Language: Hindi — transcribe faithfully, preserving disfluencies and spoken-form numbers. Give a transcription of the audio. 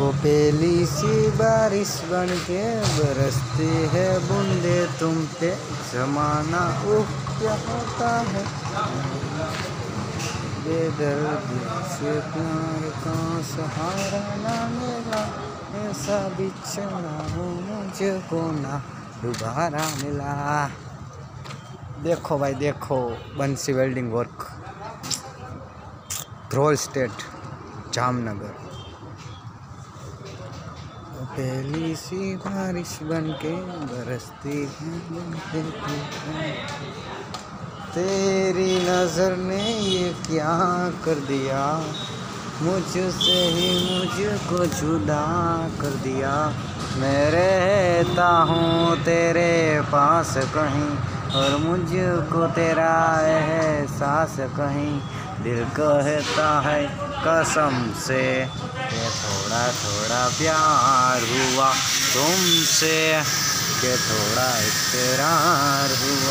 वो पहली सी बारिश बन के बरसती है बूंदे तुम पे, जमाना उह क्या होता है बेदर्दी से प्यार का सहारा ना मेरा, ऐसा बिछड़ा हो मुझको ना दोबारा मिला। देखो भाई देखो, Bansi welding work, Dhrol state, Jamnagar. पहली सी बारिश बन के बरसती है, तेरी नज़र ने ये क्या कर दिया, मुझसे ही मुझको जुदा कर दिया। मैं रहता हूँ तेरे पास कहीं, और मुझको तेरा एहसास कहीं, दिल कहता है कसम से कि थोड़ा थोड़ा प्यार हुआ तुमसे, कि थोड़ा इकरार हुआ।